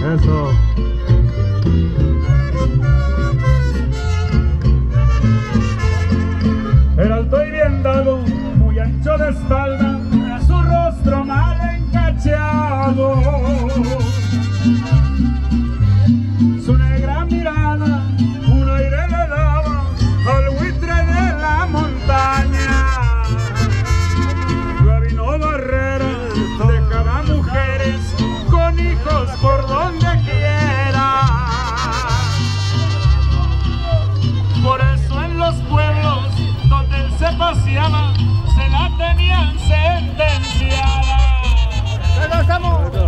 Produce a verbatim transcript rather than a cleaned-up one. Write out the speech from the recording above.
Eso. El alto y bien dado, muy ancho de espalda, su rostro mal encachado. Su negra mirada, un aire le daba al buitre de la montaña. Gabino Barrera dejaba mujeres con hijos por donde quiera. Por eso en los pueblos donde él se paseaba, se la tenían sentenciada. ¡Pero estamos!